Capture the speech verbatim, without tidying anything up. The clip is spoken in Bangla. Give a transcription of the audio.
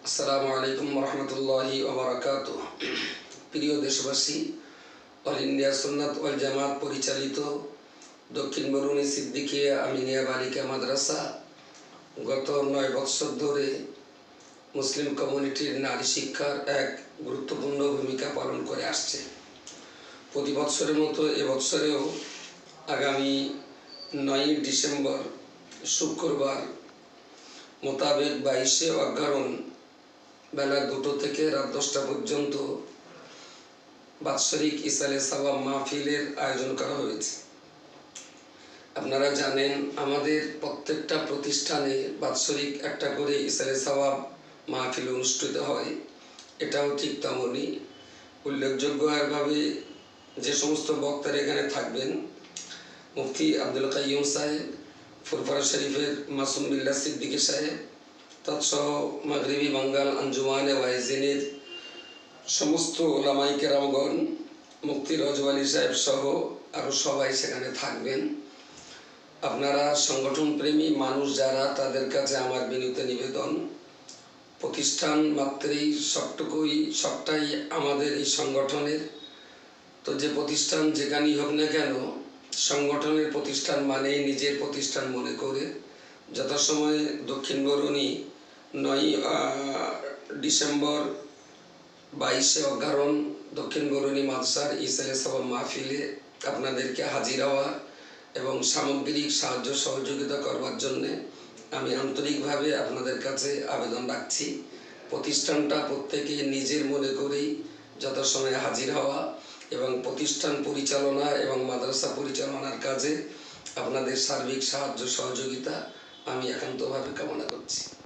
আসসালামু আলাইকুম রহমতুল্লাহি ওয়া বারাকাতুহু। প্রিয় দেশবাসী, অল ইন্ডিয়া সুন্নাত ওয়াল জামাত পরিচালিত দক্ষিণ বরুণী সিদ্দিকিয়া আমিনিয়া বালিকা মাদ্রাসা গত নয় বৎসর ধরে মুসলিম কমিউনিটির নারী শিক্ষার এক গুরুত্বপূর্ণ ভূমিকা পালন করে আসছে। প্রতি বৎসরের মতো এবৎসরেও আগামী নয়ই ডিসেম্বর শুক্রবার মোতাবেক বাইশে অগ্রহায়ণ বেলা দুটো থেকে রাত দশটা পর্যন্ত বাৎসরিক ইসালে সাওয়াব মাহফিলের আয়োজন করা হয়েছে। আপনারা জানেন, আমাদের প্রত্যেকটা প্রতিষ্ঠানে বাৎসরিক একটা করে ইসালে সাওয়াব মাহফিল অনুষ্ঠিত হয়। এটাও ঠিক তেমনই উল্লেখযোগ্যভাবে যে সমস্ত বক্তারা এখানে থাকবেন: মুফতি আব্দুল কাইয়ুম সাহেব, ফুরফুরা শরীফের মাসুম বিল্লাহ সিদ্দিকী সাহেব, তৎসহ মাগরিবি বাঙ্গাল আঞ্জুমানে ওয়াইজিনের সমস্ত ওলামাই কেরামগণ, মুফতি রজব আলী সাহেব সহ আরও সবাই সেখানে থাকবেন। আপনারা সংগঠন প্রেমী মানুষ যারা, তাদের কাছে আমার বিনীত নিবেদন, প্রতিষ্ঠান মাত্রেই সবটুকুই সবটাই আমাদের এই সংগঠনের। তো যে প্রতিষ্ঠান যেখানেই হোক না কেন, সংগঠনের প্রতিষ্ঠান মানেই নিজের প্রতিষ্ঠান মনে করে যথাসময়ে দক্ষিণ বরুণী নয় ডিসেম্বর বাইশে অগ্রহায়ণ দক্ষিণ বরুণী মাদ্রাসার ইসালে সাওয়াব মাহফিলে আপনাদেরকে হাজির হওয়া এবং সামগ্রিক সাহায্য সহযোগিতা করবার জন্যে আমি আন্তরিকভাবে আপনাদের কাছে আবেদন রাখছি। প্রতিষ্ঠানটা প্রত্যেকে নিজের মনে করেই যথাসময়ে হাজির হওয়া এবং প্রতিষ্ঠান পরিচালনা এবং মাদ্রাসা পরিচালনার কাজে আপনাদের সার্বিক সাহায্য সহযোগিতা আমি একান্তভাবে কামনা করছি।